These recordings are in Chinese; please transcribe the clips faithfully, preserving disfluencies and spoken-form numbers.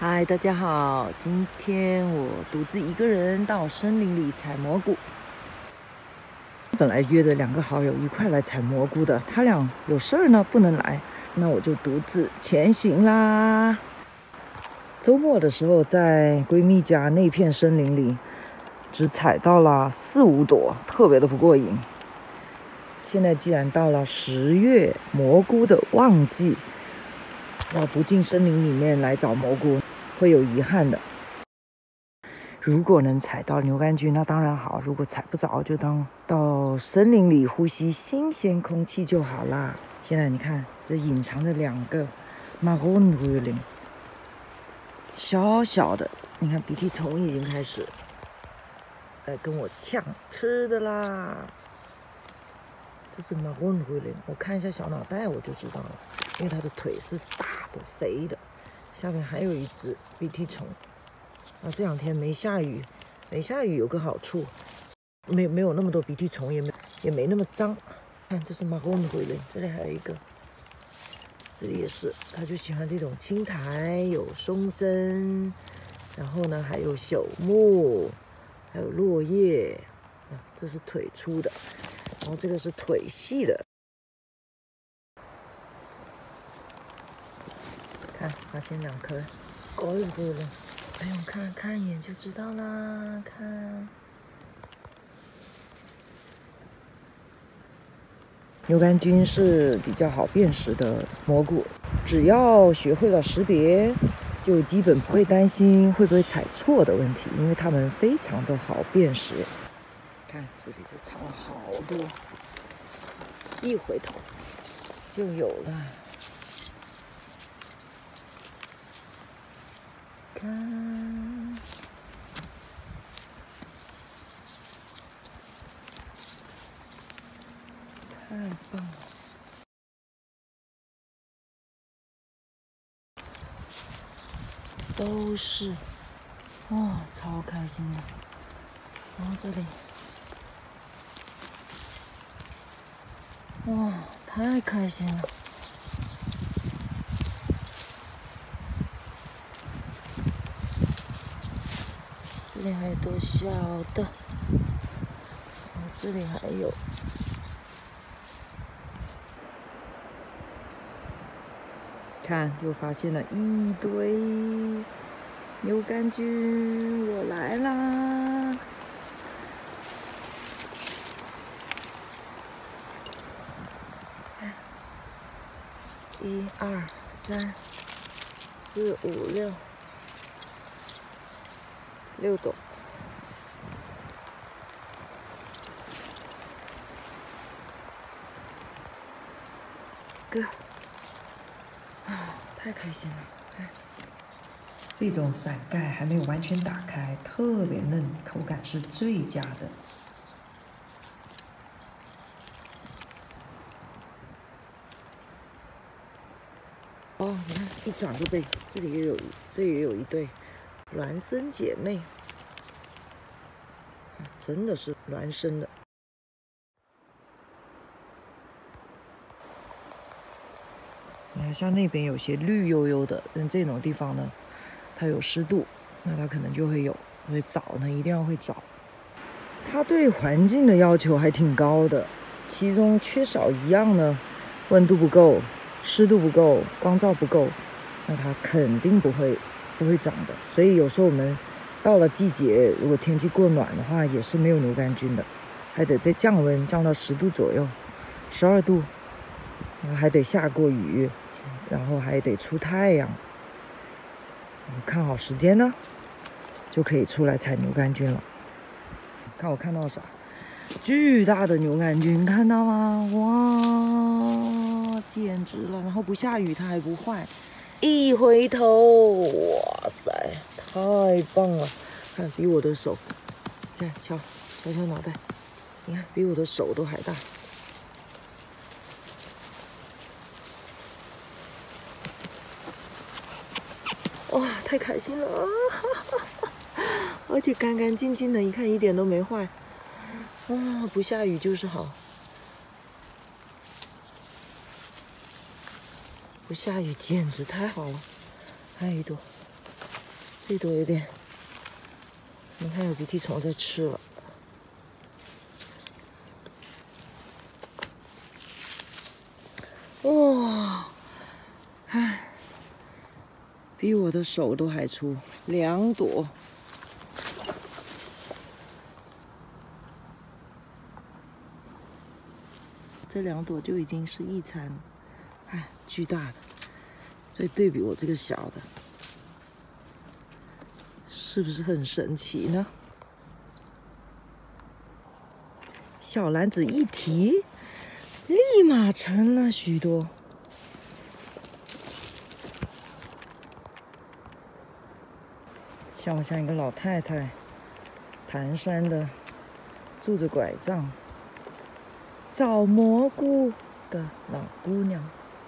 嗨，大家好！今天我独自一个人到森林里采蘑菇。本来约着两个好友一块来采蘑菇的，他俩有事儿呢，不能来，那我就独自前行啦。周末的时候，在闺蜜家那片森林里，只采到了四五朵，特别的不过瘾。现在既然到了十月蘑菇的旺季，要不进森林里面来找蘑菇，会有遗憾的。如果能采到牛肝菌，那当然好；如果采不着，就当到森林里呼吸新鲜空气就好啦。现在你看，这隐藏着两个马红灰林，小小的，你看鼻涕虫已经开始来跟我抢吃的啦。这是马红灰林，我看一下小脑袋我就知道了，因为它的腿是大的、肥的。下面还有一只鼻涕虫。啊，这两天没下雨，没下雨有个好处，没没有那么多鼻涕虫，也没也没那么脏。看，这是马红灰林，这里还有一个，这里也是，它就喜欢这种青苔，有松针，然后呢还有朽木，还有落叶。啊，这是腿粗的，然后这个是腿细的。看，发现两颗狗了狗了。不用看，看一眼就知道啦。看，牛肝菌是比较好辨识的蘑菇，只要学会了识别，就基本不会担心会不会采错的问题，因为它们非常的好辨识。看这里就藏了好多，一回头就有了。看。太棒了！都是，哇，超开心的。然后这里，哇，太开心了。这里还有多小的，然后这里还有。看，又发现了一堆牛肝菌，我来啦！一二三四五六，六朵。哥。啊，太开心了！哎，这种伞盖还没有完全打开，特别嫩，口感是最佳的。哦，你看，一转就被这里也有，这里也有一对孪生姐妹，真的是孪生的。你看，像那边有些绿油油的，但这种地方呢，它有湿度，那它可能就会有。所以找呢，一定要会找。它对环境的要求还挺高的，其中缺少一样呢，温度不够、湿度不够、光照不够，那它肯定不会不会长的。所以有时候我们到了季节，如果天气过暖的话，也是没有牛肝菌的，还得再降温，降到十度左右，十二度，然后还得下过雨。然后还得出太阳，看好时间呢，就可以出来采牛肝菌了。看我看到啥？巨大的牛肝菌，看到吗？哇，简直了！然后不下雨它还不坏，一回头，哇塞，太棒了！看比我的手，看敲敲敲脑袋，你看比我的手都还大。哇，太开心了！而且干干净净的，一看一点都没坏。哇，不下雨就是好，不下雨简直太好了。还有一朵， 这朵有点，你看有鼻涕虫在吃了。哇，看，比我的手都还粗，两朵。这两朵就已经是一餐了，哎，巨大的。所以对比我这个小的，是不是很神奇呢？小篮子一提，立马成了许多。像不像一个老太太，蹒跚的，拄着拐杖，找蘑菇的老姑娘。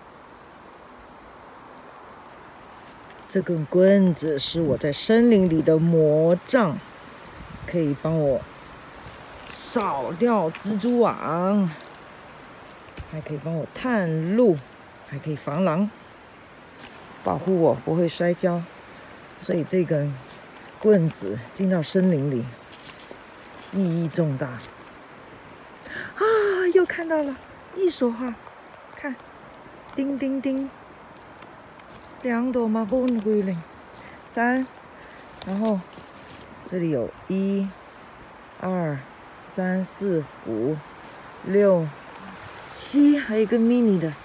这根棍子是我在森林里的魔杖，可以帮我扫掉蜘蛛网，还可以帮我探路，还可以防狼，保护我不会摔跤。所以这根棍子进到森林里，意义重大。啊，又看到了一朵花，看，叮叮叮。两朵马本龟苓，三，然后这里有一、二、三、四、五、六、七，还有一个 mini 的。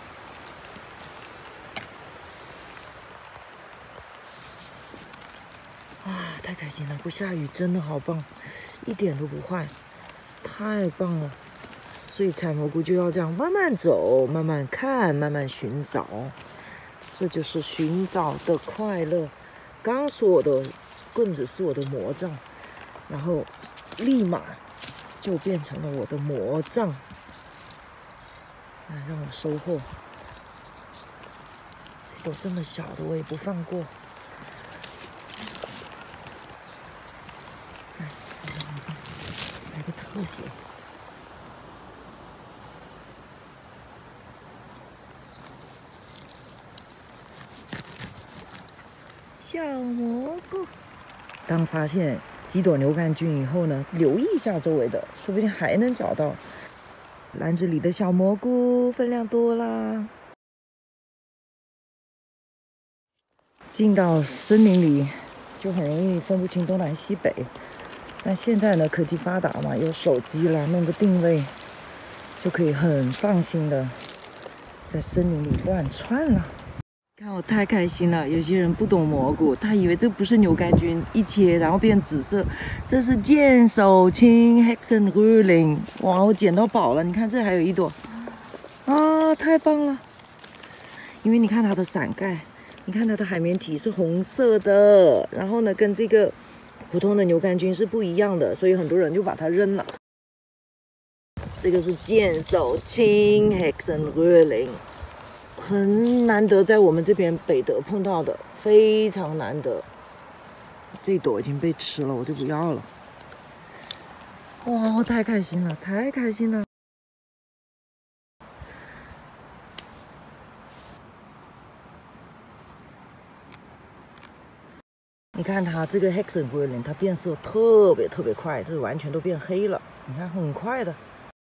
啊，太开心了！不下雨真的好棒，一点都不坏，太棒了。所以采蘑菇就要这样慢慢走，慢慢看，慢慢寻找。这就是寻找的快乐。刚说我的棍子是我的魔杖，然后立马就变成了我的魔杖。啊，让我收获。这朵这么小的我也不放过。来，来个特写。小蘑菇，当发现几朵牛肝菌以后呢，留意一下周围的，说不定还能找到篮子里的小蘑菇，分量多啦。进到森林里就很容易分不清东南西北，但现在呢，科技发达嘛，有手机啦，弄个定位，就可以很放心的在森林里乱窜了。看我太开心了！有些人不懂蘑菇，他以为这不是牛肝菌，一切然后变紫色，这是剑手青 Hexenröhling。哇，我捡到宝了！你看这还有一朵，啊，太棒了！因为你看它的伞盖，你看它的海绵体是红色的，然后呢跟这个普通的牛肝菌是不一样的，所以很多人就把它扔了。这个是剑手青 Hexenröhling。很难得在我们这边北德碰到的，非常难得。这朵已经被吃了，我就不要了。哇，我太开心了，太开心了！你看它这个 Hexenröhling， 它变色特别特别快，这完全都变黑了。你看，很快的。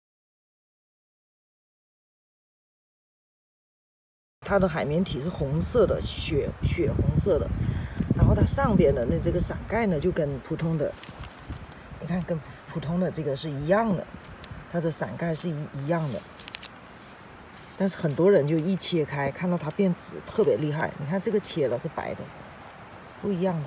它的海绵体是红色的，血血红色的，然后它上边的那这个伞盖呢，就跟普通的，你看跟普通的这个是一样的，它的伞盖是一一样的。但是很多人就一切开，看到它变紫，特别厉害。你看这个切了是白的，不一样的。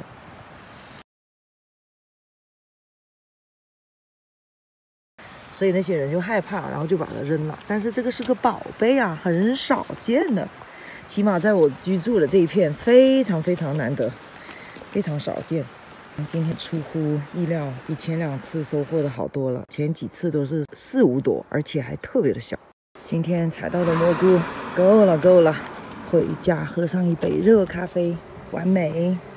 所以那些人就害怕，然后就把它扔了。但是这个是个宝贝啊，很少见的。起码在我居住的这一片非常非常难得，非常少见。今天出乎意料，比前两次收获的好多了。前几次都是四五朵，而且还特别的小。今天采到的蘑菇够了够了，回家喝上一杯热咖啡，完美。